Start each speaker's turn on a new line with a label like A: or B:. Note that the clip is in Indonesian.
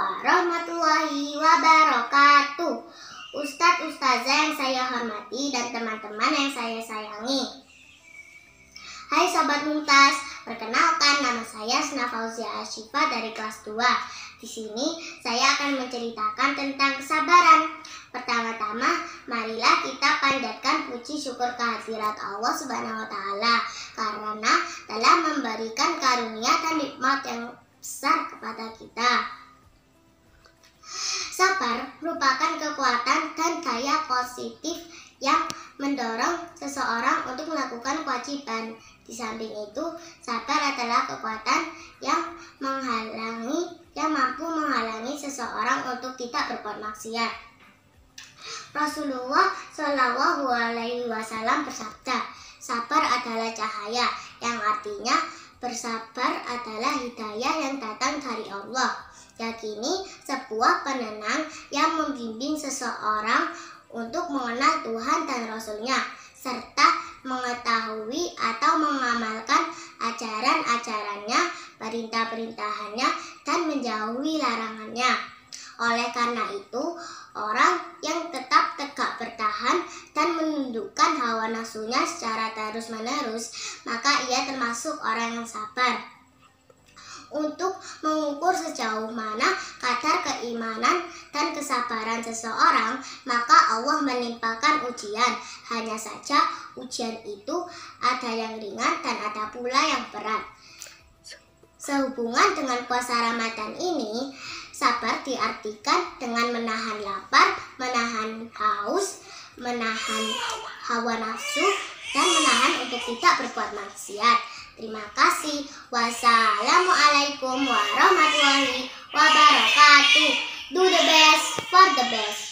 A: warahmatullahi wabarakatuh. Ustadz Ustazah yang saya hormati dan teman-teman yang saya sayangi. Hai Sobat Mumtaz, perkenalkan nama saya Sna Fauzia Ashifa dari kelas 2. Di sini saya akan menceritakan tentang kesabaran. Pertama-tama, marilah kita panjatkan puji syukur kehadirat Allah Subhanahu wa Ta'ala karena telah memberikan karunia dan nikmat yang besar kepada kita. Sabar merupakan kekuatan dan daya positif yang mendorong seseorang untuk melakukan kewajiban. Di samping itu, sabar adalah kekuatan yang mampu menghalangi seseorang untuk tidak berbuat maksiat. Rasulullah Shallallahu Alaihi Wasallam bersabda, sabar adalah cahaya, yang artinya bersabar adalah hidayah yang datang dari Allah. Yakini sebuah penenang yang membimbing seseorang untuk mengenal Tuhan dan Rasul-Nya, serta mengetahui atau mengamalkan ajaran-ajarannya, perintah-perintahannya, dan menjauhi larangannya. Oleh karena itu, orang yang tetap tegak bertahan dan menundukkan hawa nafsunya secara terus-menerus, maka ia termasuk orang yang sabar. Untuk mengukur sejauh mana kadar keimanan dan kesabaran seseorang, maka Allah menimpakan ujian. Hanya saja ujian itu ada yang ringan dan ada pula yang berat. Sehubungan dengan puasa Ramadan ini, sabar diartikan dengan menahan lapar, menahan haus, menahan hawa nafsu, dan menahan untuk tidak berbuat maksiat. Terima kasih. Wassalamualaikum warahmatullahi wabarakatuh. Do the best for the best.